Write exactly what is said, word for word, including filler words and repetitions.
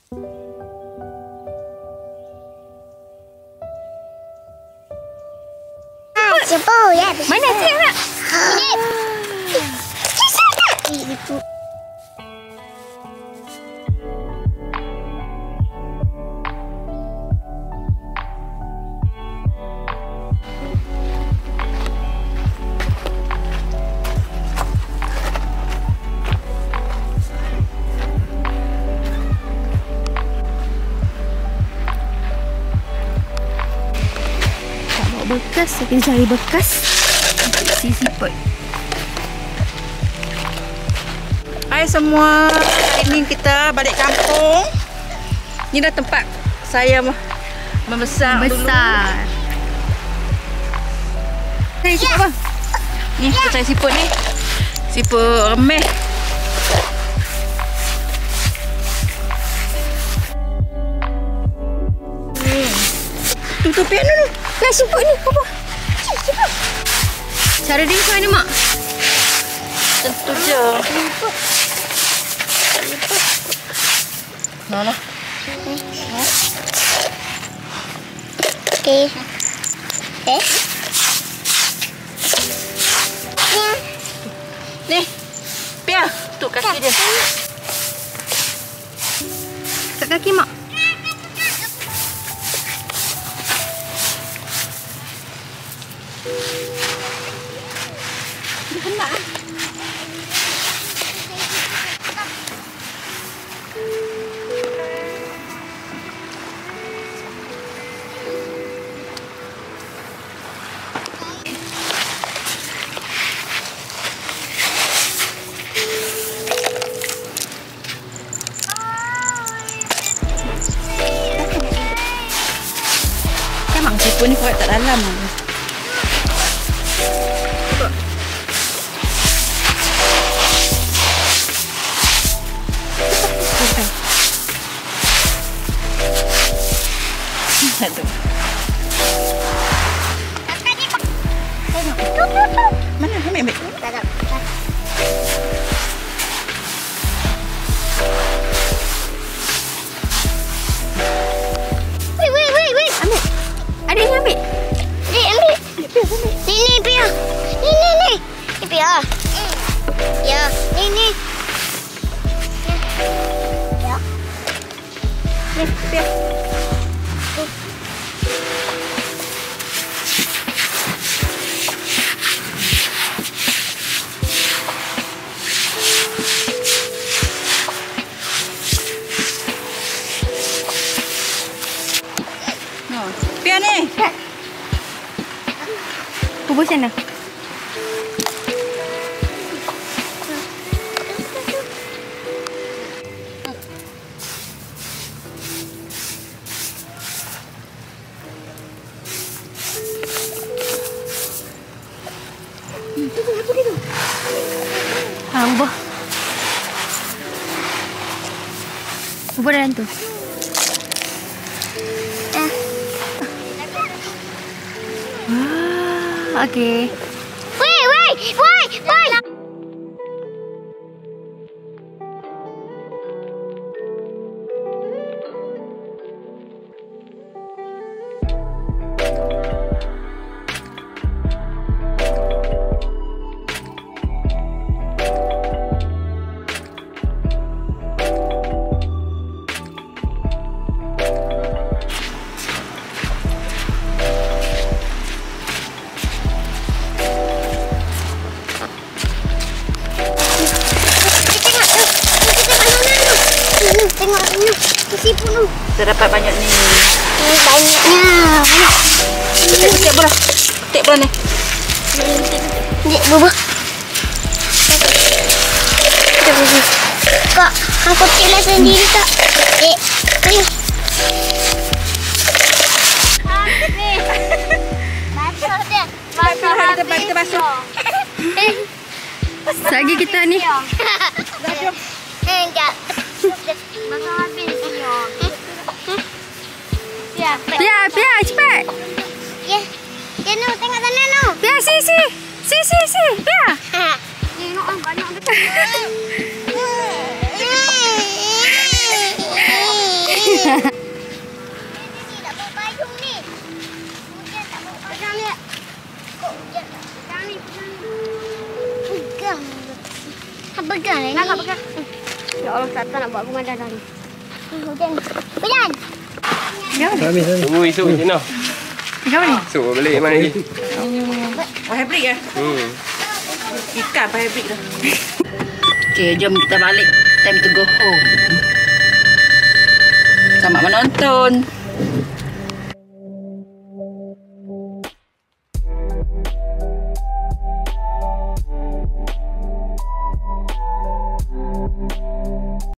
Siapa ya? Mana siap nak? Kisah tak? Itu. Bekas, saya kena cari bekas si siput. Hai semua, hari ni kita balik kampung. Ni dah tempat saya membesar, Besar. dulu. Ni siput apa? Ni kita cari siput ni. Siput remeh. Tutup piano dulu. Nah, siput ni apa? Siput. Cara dia macam mana, Mak? Tentu je. Siput. Siput. Nah, lah. Okey. Eh? Ya. Ni. Pia, tutup kaki dia. Kat kaki, Mak. Dia kena ah. Memang siput ni kuat tak dalam. Aduh. Mana? Ambil, ambil. Tak tak. Wait, wait, wait, wait. Ambil. Adik ni ambil. Dek, ambil. Ni, ni, Pia. Ni, ni, ni. Ni, Pia. Ya, ni, ni. Ya. Ni, Pia. Pia ni. Kubur sana. Ha, ubah. Ubah dalam tu. Ah, okey. Wait, wait, wait, wait. Tengok ni, siput tu. Kita dapat banyak ni. Ni banyaknya. Petik, petik bola. Petik bola ni. Dek, bubuk. Kak, aku petiklah sendiri, Kak. Dek, ayo. Habis. Basuh dia. Basuh Kita basuh, kita basuh. Eh. Lagi kita ni. Dah jom. Eh, enggak. Basuh habis dia. Ya, Pia, Pia, cepat. ya. Ya, Nu, tengok sana, Nu. Pia, si, si. Si, si, si. Pia. Tengok ah, banyak betul. Pegang ni. Nak pegang. Ya Allah, tak tahu nak buat pemandangan ni. Hujan. Hujan. Habis dah. Tunggu esok macam mana? Macam ni? Esok balik mana lagi? Pakai break ya? Hmm. Ikan pakai break dah. Okay, jom kita balik. Time to go home. Selamat menonton.